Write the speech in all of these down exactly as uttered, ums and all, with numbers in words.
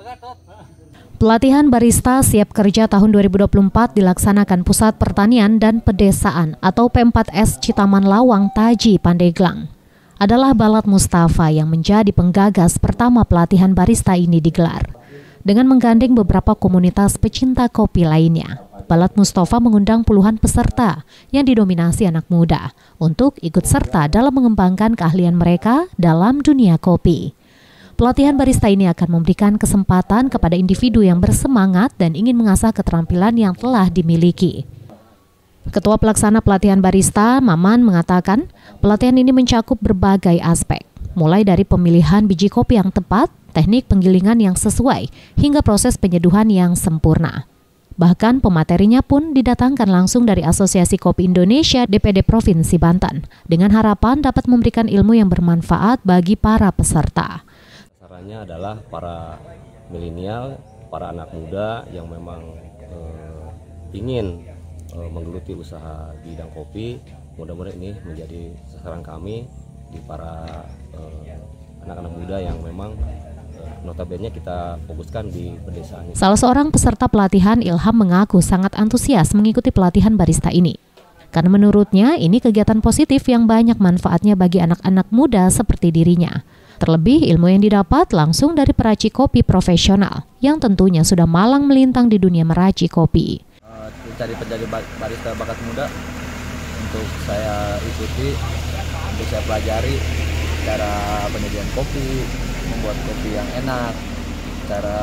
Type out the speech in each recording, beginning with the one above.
Pelatihan barista siap kerja tahun dua ribu dua puluh empat dilaksanakan Pusat Pertanian dan Pedesaan atau P empat S Citaman Lawang Taji Pandeglang. Adalah Balat Mustafa yang menjadi penggagas pertama pelatihan barista ini digelar. Dengan menggandeng beberapa komunitas pecinta kopi lainnya, Balat Mustafa mengundang puluhan peserta yang didominasi anak muda untuk ikut serta dalam mengembangkan keahlian mereka dalam dunia kopi. Pelatihan barista ini akan memberikan kesempatan kepada individu yang bersemangat dan ingin mengasah keterampilan yang telah dimiliki. Ketua Pelaksana Pelatihan Barista, Maman, mengatakan pelatihan ini mencakup berbagai aspek, mulai dari pemilihan biji kopi yang tepat, teknik penggilingan yang sesuai, hingga proses penyeduhan yang sempurna. Bahkan pematerinya pun didatangkan langsung dari Asosiasi Kopi Indonesia D P D Provinsi Banten, dengan harapan dapat memberikan ilmu yang bermanfaat bagi para peserta. Sasarannya adalah para milenial, para anak muda yang memang eh, ingin eh, menggeluti usaha di bidang kopi. Mudah-mudahan ini menjadi sasaran kami di para eh, anak-anak muda yang memang eh, notabene kita fokuskan di pedesaan. Salah seorang peserta pelatihan, Ilham, mengaku sangat antusias mengikuti pelatihan barista ini. Karena menurutnya ini kegiatan positif yang banyak manfaatnya bagi anak-anak muda seperti dirinya. Terlebih ilmu yang didapat langsung dari peracik kopi profesional yang tentunya sudah malang melintang di dunia meracik kopi. Uh, cari penjadi barista bakat muda untuk saya ikuti, untuk saya pelajari cara penyediaan kopi, membuat kopi yang enak, cara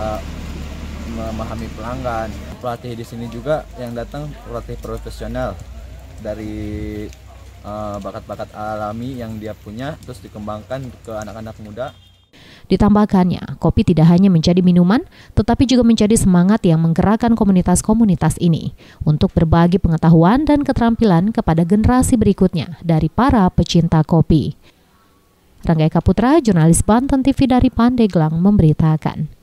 memahami pelanggan. Pelatih di sini juga yang datang pelatih profesional dari uh, bakat-bakat alami yang dia punya, terus dikembangkan ke anak-anak muda. Ditambahkannya, kopi tidak hanya menjadi minuman, tetapi juga menjadi semangat yang menggerakkan komunitas-komunitas ini untuk berbagi pengetahuan dan keterampilan kepada generasi berikutnya dari para pecinta kopi. Rangga Eka Putra, jurnalis Banten T V dari Pandeglang, memberitakan.